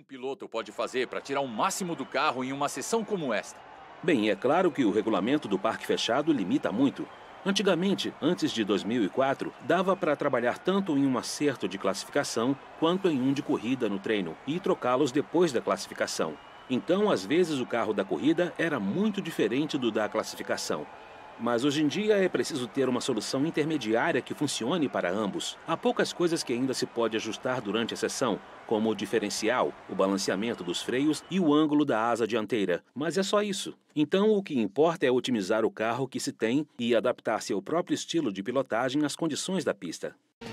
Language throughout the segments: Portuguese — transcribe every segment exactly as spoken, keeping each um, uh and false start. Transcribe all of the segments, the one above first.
piloto pode fazer para tirar o máximo do carro em uma sessão como esta? Bem, é claro que o regulamento do parque fechado limita muito. Antigamente, antes de dois mil e quatro, dava para trabalhar tanto em um acerto de classificação quanto em um de corrida no treino e trocá-los depois da classificação. Então, às vezes, o carro da corrida era muito diferente do da classificação. Mas hoje em dia é preciso ter uma solução intermediária que funcione para ambos. Há poucas coisas que ainda se pode ajustar durante a sessão, como o diferencial, o balanceamento dos freios e o ângulo da asa dianteira. Mas é só isso. Então o que importa é otimizar o carro que se tem e adaptar seu próprio estilo de pilotagem às condições da pista.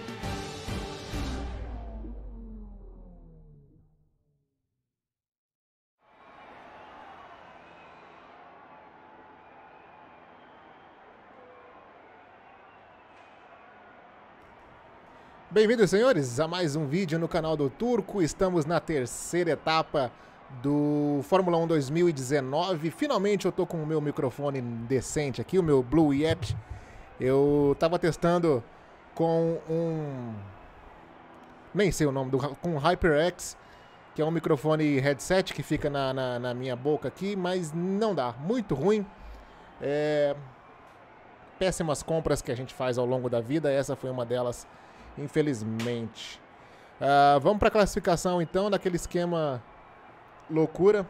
Bem-vindos, senhores, a mais um vídeo no canal do Turco. Estamos na terceira etapa do Fórmula um dois mil e dezenove. Finalmente eu tô com o meu microfone decente aqui, o meu Blue Yeti. Eu tava testando com um... nem sei o nome, do... com um HyperX, que é um microfone headset que fica na, na, na minha boca aqui, mas não dá, muito ruim. É... péssimas compras que a gente faz ao longo da vida, essa foi uma delas. Infelizmente. Uh, vamos para a classificação então, daquele esquema loucura.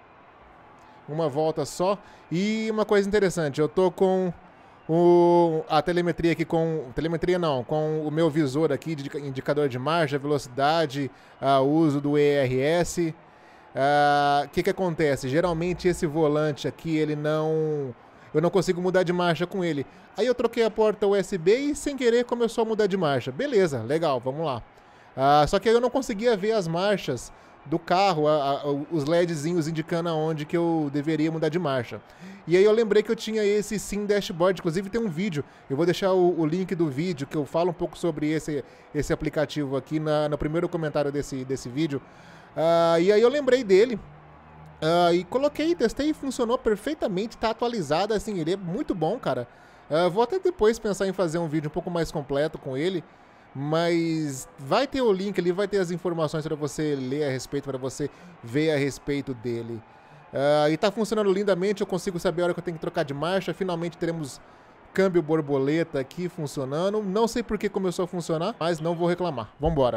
Uma volta só. E uma coisa interessante, eu tô com o, a telemetria aqui com... telemetria não, com o meu visor aqui de indicador de marcha, velocidade, uh, uso do E R S. O uh, que que acontece? Geralmente esse volante aqui, ele não... eu não consigo mudar de marcha com ele. Aí eu troquei a porta U S B e sem querer começou a mudar de marcha. Beleza, legal, vamos lá. Ah, só que aí eu não conseguia ver as marchas do carro, a, a, os LEDzinhos indicando aonde que eu deveria mudar de marcha. E aí eu lembrei que eu tinha esse Sim Dashboard, inclusive tem um vídeo. Eu vou deixar o, o link do vídeo que eu falo um pouco sobre esse, esse aplicativo aqui na, no primeiro comentário desse, desse vídeo. Ah, e aí eu lembrei dele. Uh, e coloquei, testei e funcionou perfeitamente, tá atualizado, assim, ele é muito bom, cara. Uh, vou até depois pensar em fazer um vídeo um pouco mais completo com ele, mas vai ter o link ali, vai ter as informações para você ler a respeito, para você ver a respeito dele. Uh, e tá funcionando lindamente, eu consigo saber a hora que eu tenho que trocar de marcha, finalmente teremos câmbio borboleta aqui funcionando. Não sei por que começou a funcionar, mas não vou reclamar. Vambora.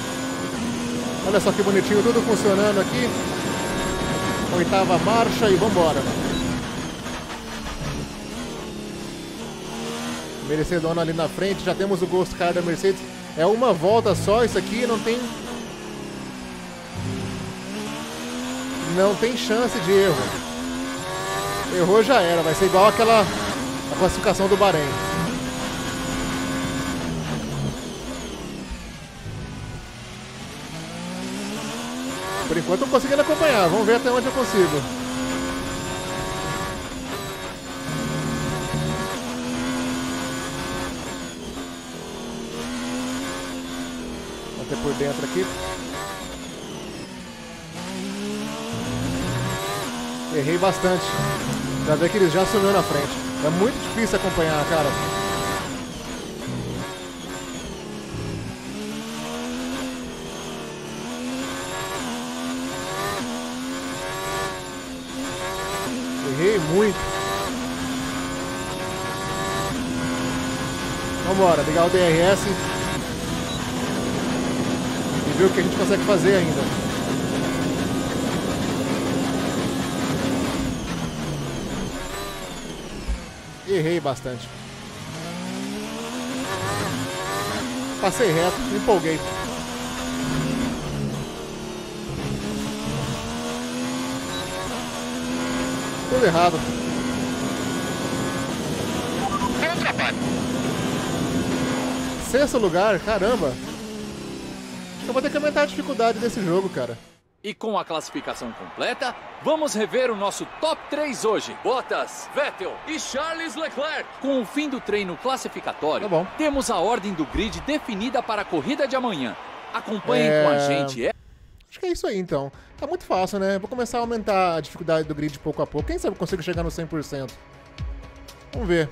Olha só que bonitinho, tudo funcionando aqui. Oitava marcha e vambora. Mercedona ali na frente, já temos o Ghost Car da Mercedes. É uma volta só isso aqui, não tem... não tem chance de erro. Errou já era, vai ser igual aquela a classificação do Bahrein. Por enquanto eu tô conseguindo acompanhar, vamos ver até onde eu consigo. Vou ter por dentro aqui. Errei bastante. Já vê que eles já sumiu na frente. É muito difícil acompanhar, cara. Errei muito. Vambora, ligar o D R S e ver o que a gente consegue fazer ainda. Errei bastante. Passei reto, me empolguei. Tudo errado. Sexto lugar, caramba. Eu vou ter que aumentar a dificuldade desse jogo, cara. E com a classificação completa, vamos rever o nosso top três hoje. Bottas, Vettel e Charles Leclerc. Com o fim do treino classificatório, tá bom. Temos a ordem do grid definida para a corrida de amanhã. Acompanhem é... com a gente. É... Acho que é isso aí, então. Tá muito fácil, né? Vou começar a aumentar a dificuldade do grid pouco a pouco. Quem sabe eu consigo chegar no cem por cento. Vamos ver.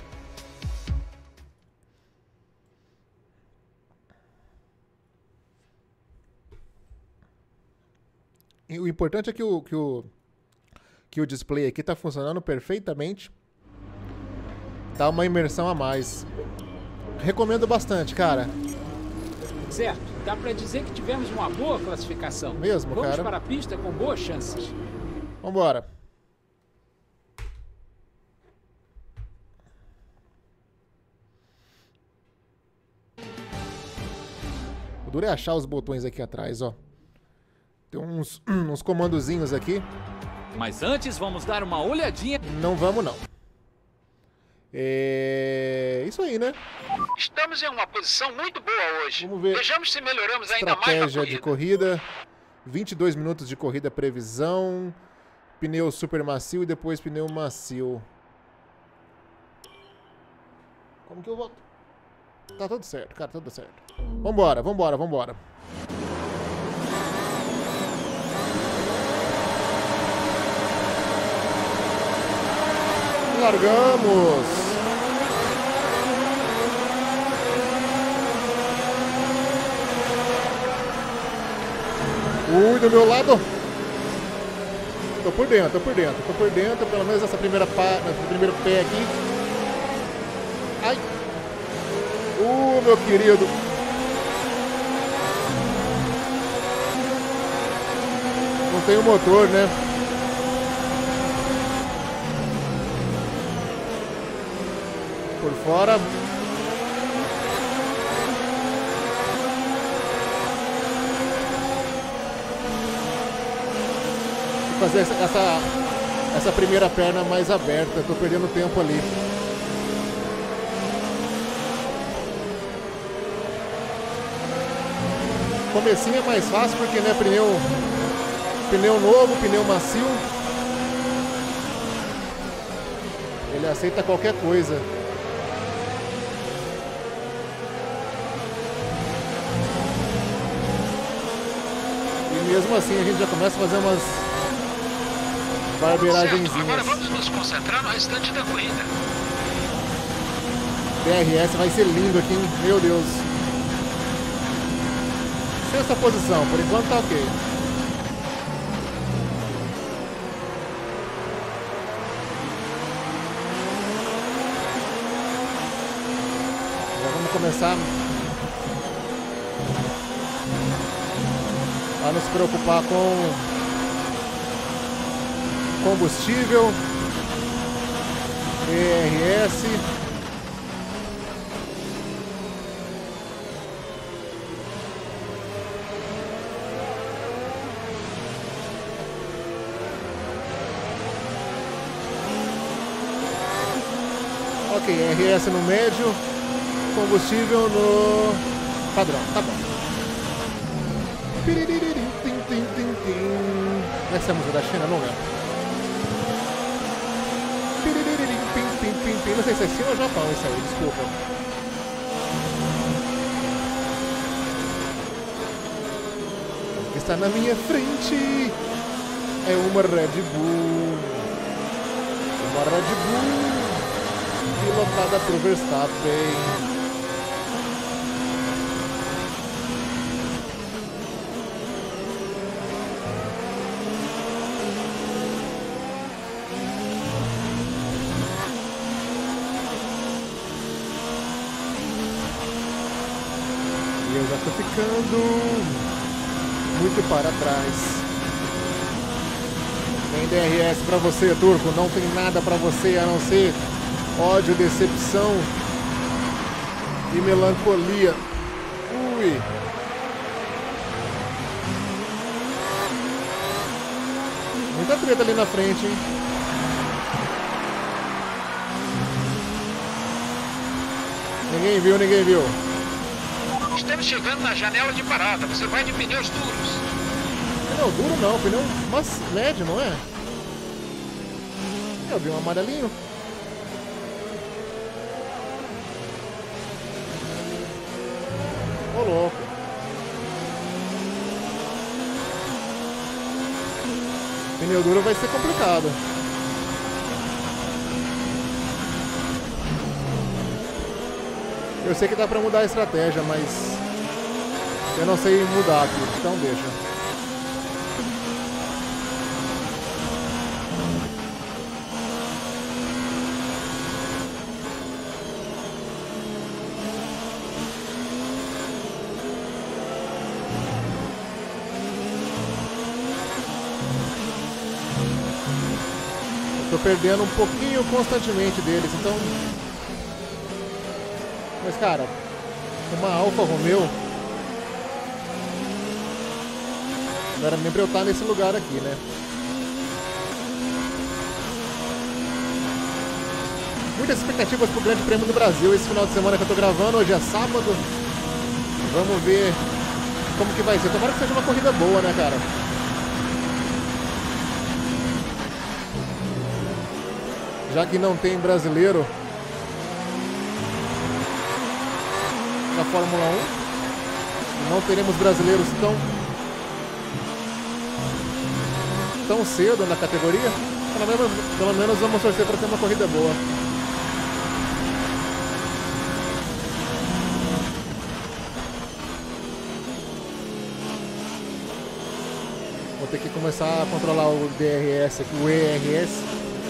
E o importante é que o, que o, que o display aqui tá funcionando perfeitamente. Dá uma imersão a mais. Recomendo bastante, cara. Certo, dá pra dizer que tivemos uma boa classificação. Mesmo, Vamos cara. para a pista com boas chances. Vambora. O duro é achar os botões aqui atrás, ó. Tem uns, uns comandozinhos aqui. Mas antes vamos dar uma olhadinha. Não vamos, não. É... Isso aí, né? Estamos em uma posição muito boa hoje. Vamos ver. Vejamos se melhoramos ainda mais na Estratégia corrida. de corrida. vinte e dois minutos de corrida, previsão. Pneu super macio e depois pneu macio. Como que eu volto? Tá tudo certo, cara, tudo certo. Vambora, vambora, vambora. Largamos. Ui, do meu lado. Tô por dentro, tô por dentro, tô por dentro. Pelo menos essa primeira pá, esse primeiro pé aqui. Ai. Uh, meu querido. Não tem o motor, né? Por fora. Vou fazer essa, essa, essa primeira perna mais aberta. Tô perdendo tempo ali. Comecinho é mais fácil porque, né, pneu, pneu novo, pneu macio. Ele aceita qualquer coisa. E mesmo assim a gente já começa a fazer umas barbeiragenzinhas. Certo, agora vamos nos concentrar no restante da corrida. D R S vai ser lindo aqui, hein? Meu Deus. Sexta posição, por enquanto tá ok. Já vamos começar a nos preocupar com combustível, E R S. Ok, R S no médio, combustível no padrão, tá bom. Essa é a música da China, não lembro. Não sei se é China ou Japão isso aí, desculpa. O que está na minha frente é uma Red Bull. Uma Red Bull pilotada por Verstappen. E eu já tô ficando muito para trás. Tem D R S pra você, Turco. Não tem nada pra você a não ser ódio, decepção e melancolia. Ui. Muita treta ali na frente, hein? Ninguém viu, ninguém viu. Estamos chegando na janela de parada. Você vai de pneus duros. Pneu duro não, pneu mas médio, não é? Eu vi um amarelinho. Ô, louco. Pneu duro vai ser complicado. Eu sei que dá pra mudar a estratégia, mas eu não sei mudar aqui, então deixa. Tô perdendo um pouquinho constantemente deles, então... Mas, cara, uma Alfa Romeo... Não era nem pra eu estar nesse lugar aqui, né? Muitas expectativas pro Grande Prêmio do Brasil esse final de semana que eu tô gravando. Hoje é sábado. Vamos ver como que vai ser. Tomara que seja uma corrida boa, né, cara? Já que não tem brasileiro na Fórmula um, não teremos brasileiros tão tão cedo na categoria, pelo menos, pelo menos vamos torcer para ter uma corrida boa. Vou ter que começar a controlar o D R S aqui, o E R S.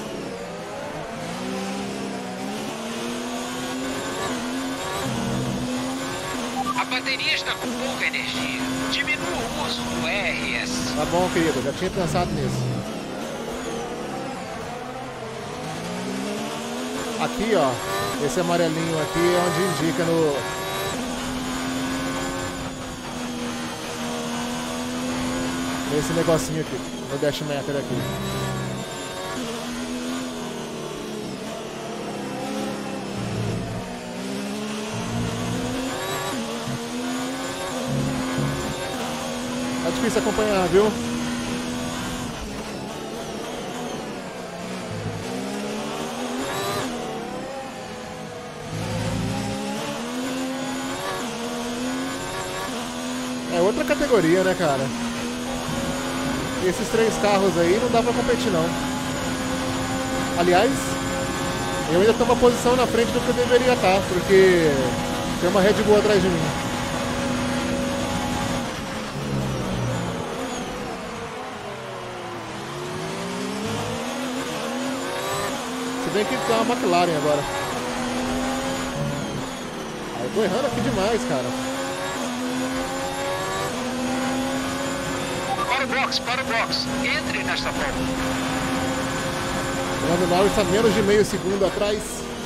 A bateria está com pouca energia. Diminua o uso do E R S. Tá bom, querido, já tinha pensado nisso. Aqui, ó, esse amarelinho aqui é onde indica no... Esse negocinho aqui, no dash meter aqui. Tá difícil acompanhar, viu? É outra categoria, né, cara? Esses três carros aí não dá pra competir, não. Aliás, eu ainda tô uma posição na frente do que eu deveria estar, porque tem uma Red Bull atrás de mim. Se bem que tá uma McLaren agora. Ah, eu tô errando aqui demais, cara. Para o box, para o box. Entre nesta volta. O Lando Norris está menos de meio segundo atrás.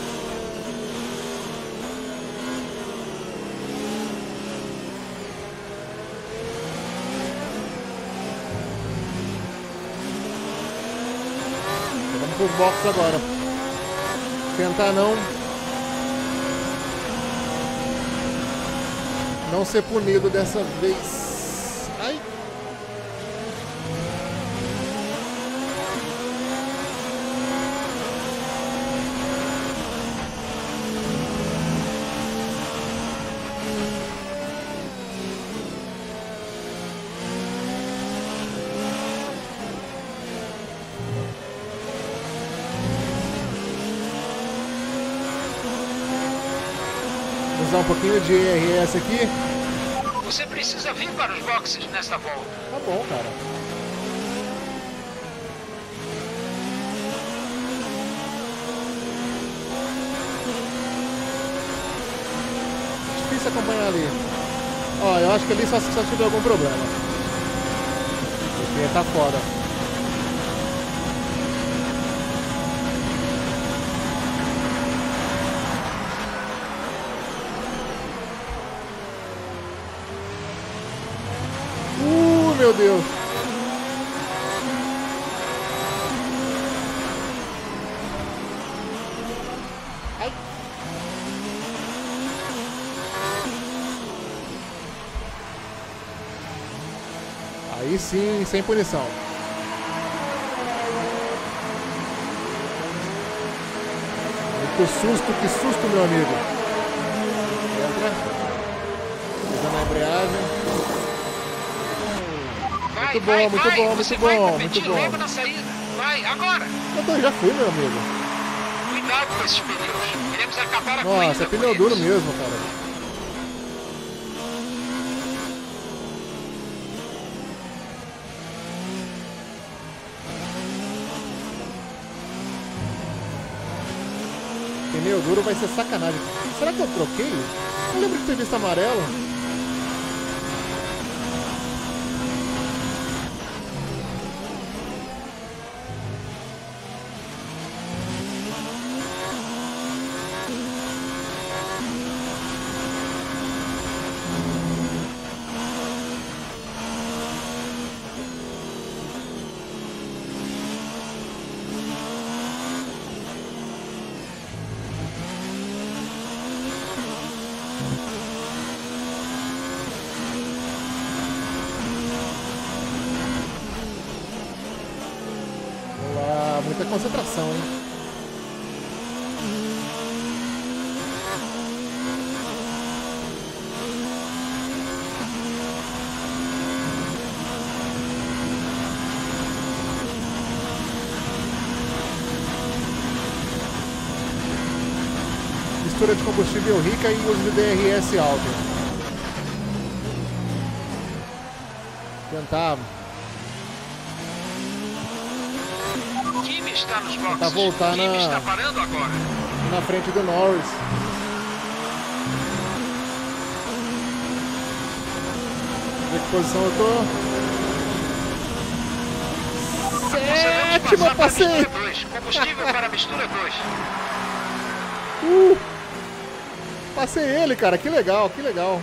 Vamos para os boxes agora. Tentar não... Não ser punido dessa vez. Ai! Usar um pouquinho de E R S aqui. Você precisa vir para os boxes nesta volta. Tá bom, cara. Difícil acompanhar ali. Ó, eu acho que ali só se só tiver algum problema. Porque tá fora. Meu Deus. Ai. Aí sim, sem punição. Que susto, que susto, meu amigo. Entra. Pisando a embreagem. Muito bom, muito bom, muito bom, muito bom. Logo na saída. Vai, agora. Eu tô, já fui, meu amigo. Cuidado com esses pneus. Queremos acabar a Nossa, corrida é pneu com duro eles. mesmo, cara. Pneu duro vai ser sacanagem. Será que eu troquei? Eu lembro de ter visto amarelo. concentração, hein? Mistura de combustível rica e uso de D R S alto. Tentar... Kimi está nos boxes. Tentar voltar Kimi na... está parando agora. na frente do Norris. Em que posição eu tô? Sétima, passei! Combustível para a mistura dois. Uh, passei ele, cara. Que legal, que legal.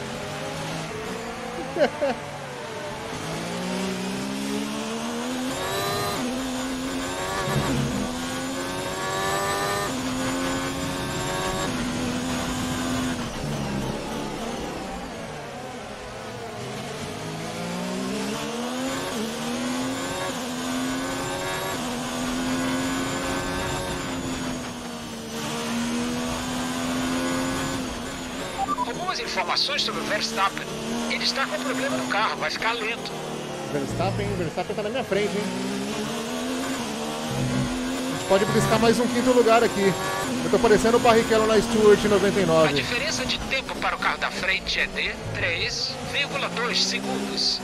Algumas informações sobre o Verstappen. Ele está com problema no carro, vai ficar lento. Verstappen, Verstappen tá na minha frente, hein? A gente pode buscar mais um quinto lugar aqui. Eu tô parecendo o Barrichello na Stewart noventa e A nove. diferença de tempo para o carro da frente é de três vírgula dois segundos.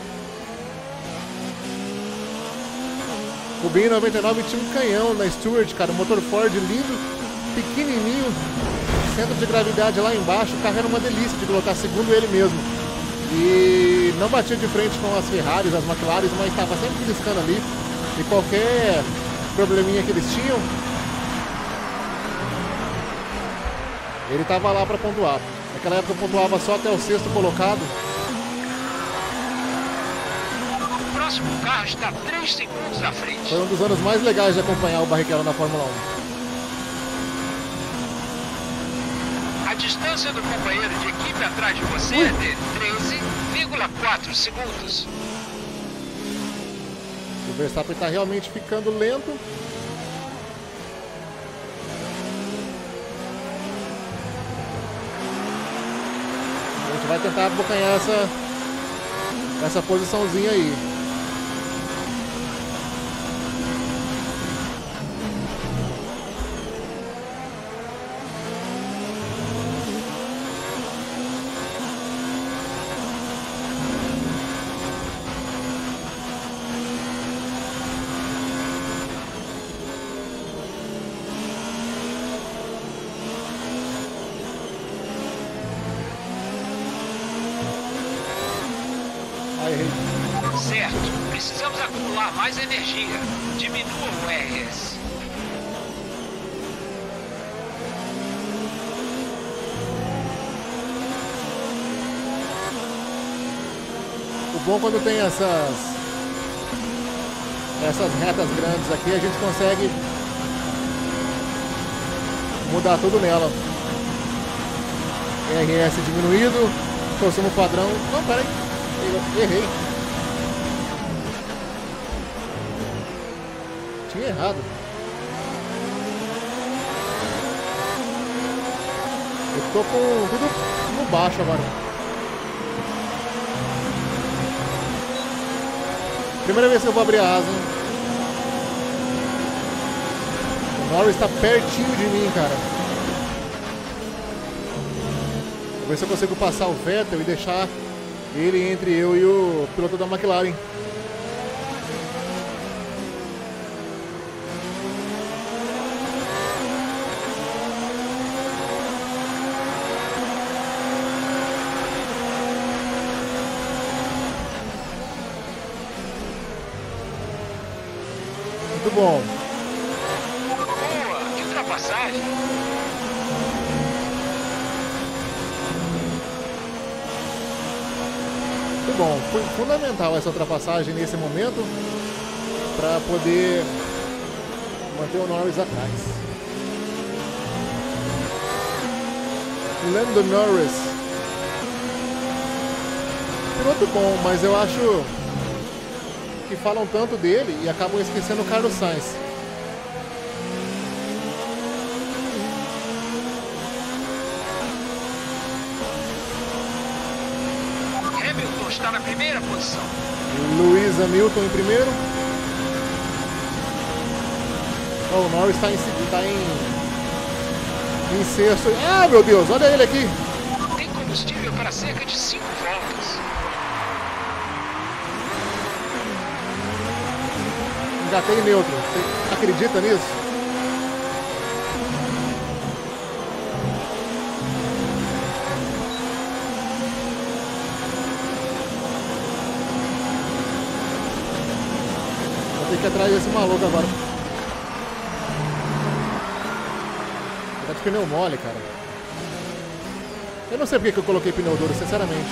O B noventa e nove tinha um canhão na Stewart, cara. Um motor Ford lindo, pequenininho. Centro de gravidade lá embaixo. O carro era uma delícia de pilotar, segundo ele mesmo. E não batia de frente com as Ferraris, as McLaren, mas estava sempre beliscando ali. E qualquer probleminha que eles tinham, ele estava lá para pontuar. Naquela época eu pontuava só até o sexto colocado. O próximo carro está três segundos à frente. Foi um dos anos mais legais de acompanhar o Barrichello na Fórmula um. A distância do companheiro de equipe atrás de você é de treze vírgula quatro segundos. O Verstappen está realmente ficando lento. A gente vai tentar abocanhar essa, essa posiçãozinha aí. Certo, precisamos acumular mais energia. Diminua o R S. O bom quando tem essas essas retas grandes aqui, a gente consegue mudar tudo nela. R S diminuído, consumo padrão. Não, peraí, errei. Tinha errado. Eu tô com tudo no baixo agora. Primeira vez que eu vou abrir a asa. O Norris está pertinho de mim, cara. Vou ver se eu consigo passar o Vettel e deixar ele entre eu e o piloto da McLaren. Muito bom. Boa, que ultrapassagem. Muito bom. Foi fundamental essa ultrapassagem nesse momento para poder manter o Norris atrás. Lando Norris. Piloto bom, mas eu acho que falam tanto dele e acabam esquecendo o Carlos Sainz. primeira posição. Lewis Hamilton em primeiro. Oh, o Norris está em, tá em, em sexto. Ah, meu Deus, olha ele aqui. Tem combustível para cerca de cinco voltas. Engatei neutro. Você acredita nisso? Vou ter que ir atrás desse maluco agora. Tá de pneu mole, cara. Eu não sei porque que eu coloquei pneu duro, sinceramente.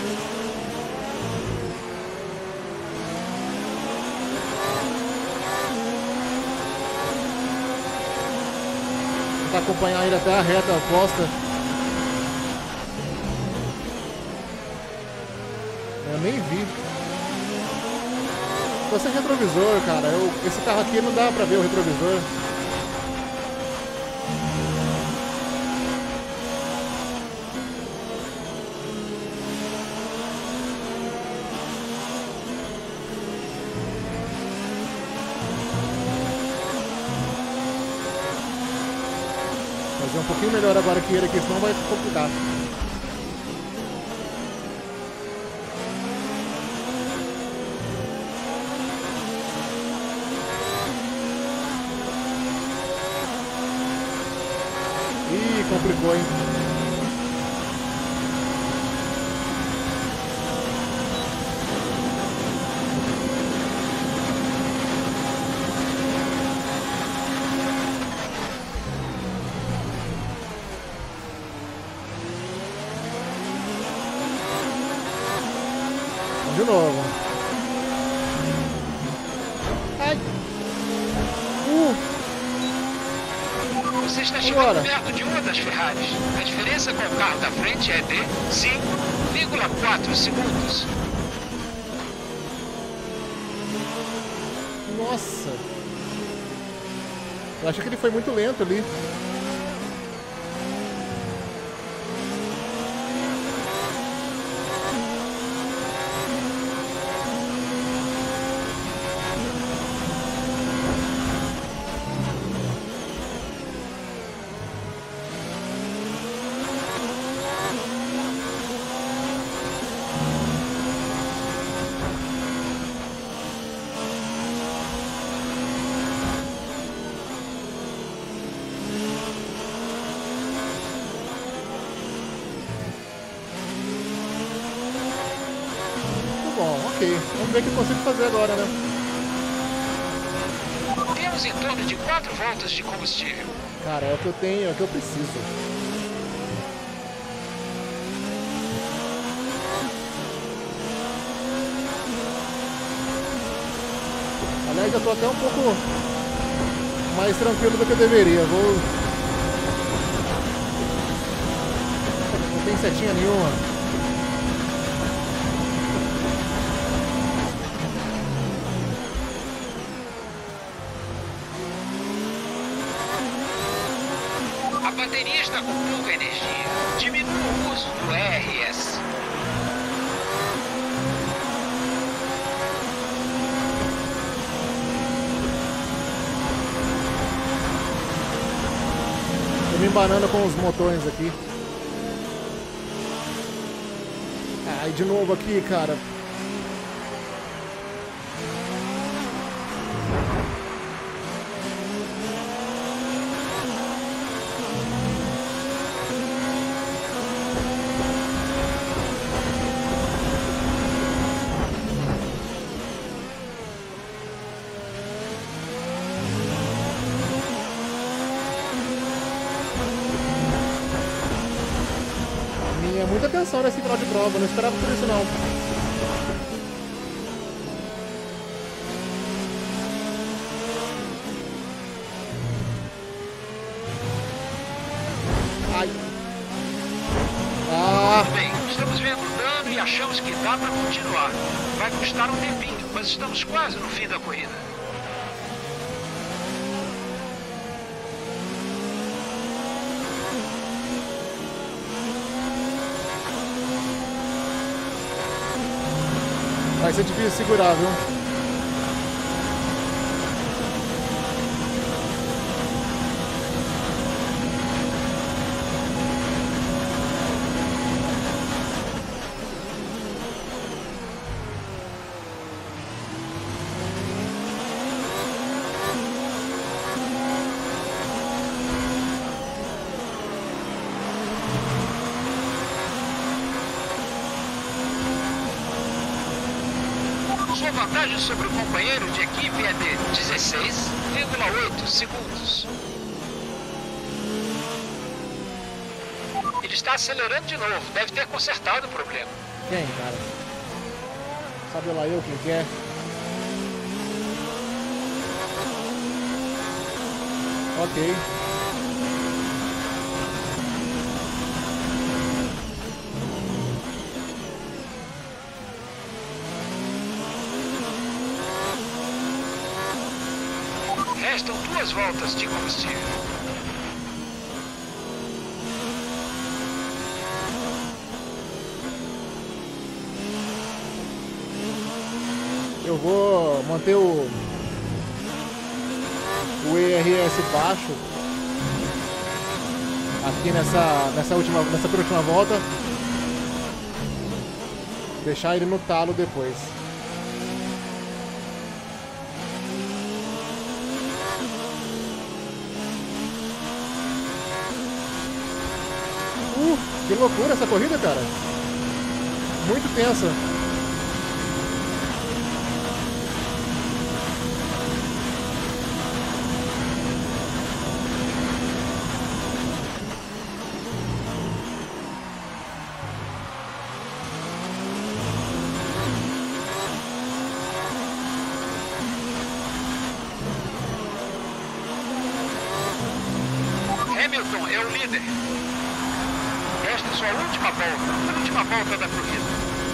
Vou acompanhar ele até a reta oposta. Eu nem vi. Tô sem retrovisor, cara. Eu, esse carro aqui não dá pra ver o retrovisor. Fazer um pouquinho melhor agora que ele aqui, senão vai complicar. Ih, complicou, hein? De novo. Ai. Uh. Você está chegando Agora. perto de uma das Ferraris. A diferença com o carro da frente é de cinco vírgula quatro segundos. Nossa. Eu acho que ele foi muito lento ali. Bom, ok. Vamos ver o que eu consigo fazer agora, né? Temos em torno de quatro voltas de combustível. Cara, é o que eu tenho, é o que eu preciso. Aliás, eu tô até um pouco mais tranquilo do que eu deveria. Vou... Não tem setinha nenhuma. A bateria está com pouca energia. Diminua o uso do E R S. Tô me embanando com os motores aqui. Ai, de novo aqui, cara. Minha muita atenção nesse final de prova, não esperava por isso não. Ai. Ah. Bem, estamos vendo o dano e achamos que dá para continuar. Vai custar um tempinho, mas estamos quase no fim da corrida. Vai vai ser difícil segurar, viu? Sua vantagem sobre o companheiro de equipe é de dezesseis vírgula oito segundos. Ele está acelerando de novo, deve ter consertado o problema. Quem, cara? Sabe lá eu quem que é? Ok. Restam duas voltas de combustível. Eu vou manter o o E R S baixo aqui nessa nessa última nessa última volta. Deixar ele no talo depois. Uh, que loucura essa corrida, cara. Muito tensa. Hamilton é o líder. Esta é sua última volta, a última volta da corrida.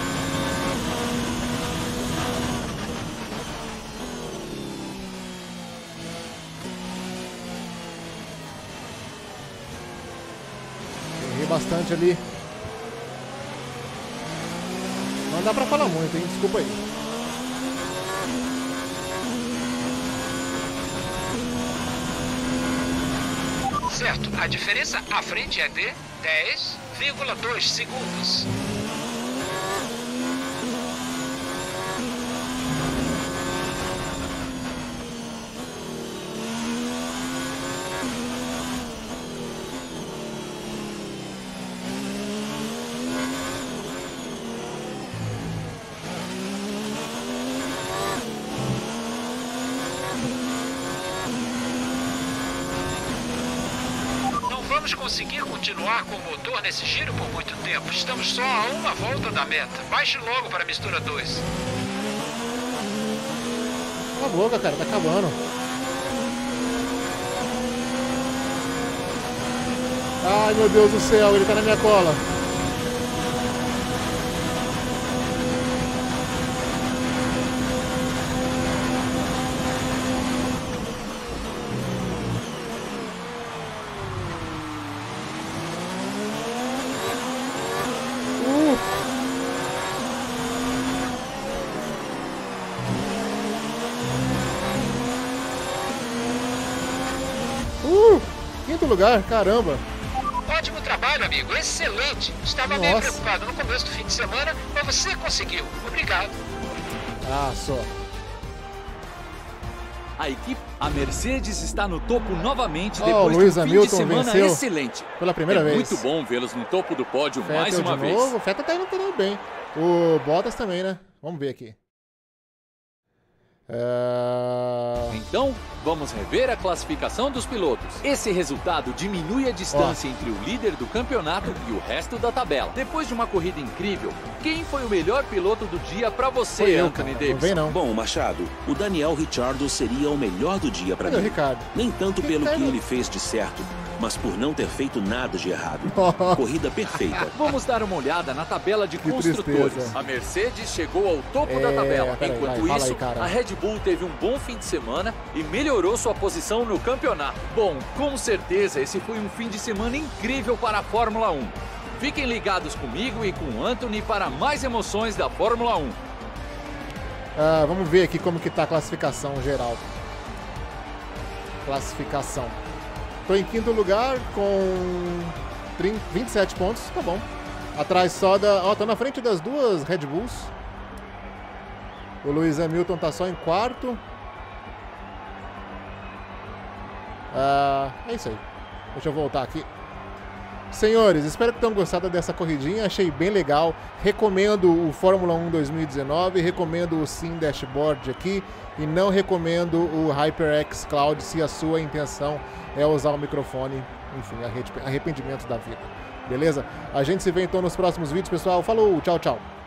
Errei bastante ali. Não dá pra falar muito, hein? Desculpa aí. Certo, a diferença à frente é de dez vírgula dois segundos. Vamos conseguir continuar com o motor nesse giro por muito tempo. Estamos só a uma volta da meta. Baixe logo para a mistura dois. Cala a boca, cara. Tá acabando. Ai, meu Deus do céu. Ele tá na minha cola. Uh, quinto lugar, caramba. Ótimo trabalho, amigo. Excelente. Estava Nossa. meio preocupado no começo do fim de semana, mas você conseguiu. Obrigado. Ah, só. A equipe, a Mercedes está no topo novamente Oh, depois Lewis de um fim Hamilton de semana venceu excelente. pela primeira é vez. muito bom vê-los no topo do pódio Vettel mais uma de vez. novo. O Vettel tá indo tudo bem. O Bottas também, né? Vamos ver aqui. Uh... Então, vamos rever a classificação dos pilotos. Esse resultado diminui a distância Ó. entre o líder do campeonato e o resto da tabela. Depois de uma corrida incrível, quem foi o melhor piloto do dia para você, Foi eu, Anthony cara. Não Davis? vem não. Bom, Machado, o Daniel Ricciardo seria o melhor do dia para Cadê o mim. Ricardo? Nem tanto Que pelo tá que indo? ele fez de certo, mas por não ter feito nada de errado. Corrida perfeita. Vamos dar uma olhada na tabela de Que construtores. tristeza. A Mercedes chegou ao topo É, da tabela. peraí, Enquanto vai, fala isso, aí, cara. a Red Bull teve um bom fim de semana e melhorou sua posição no campeonato. Bom, com certeza esse foi um fim de semana incrível para a Fórmula um. Fiquem ligados comigo e com o Anthony para mais emoções da Fórmula um. Uh, vamos ver aqui como que tá a classificação geral. Classificação. Tô em quinto lugar com vinte e sete pontos, tá bom. Atrás só da... Ó, tô na frente das duas Red Bulls. O Lewis Hamilton tá só em quarto. Uh, é isso aí. Deixa eu voltar aqui. Senhores, espero que tenham gostado dessa corridinha. Achei bem legal. Recomendo o Fórmula um dois mil e dezenove. Recomendo o Sim Dashboard aqui. E não recomendo o HyperX Cloud se a sua intenção é usar o microfone. Enfim, arrependimento da vida. Beleza? A gente se vê então nos próximos vídeos, pessoal. Falou, tchau, tchau.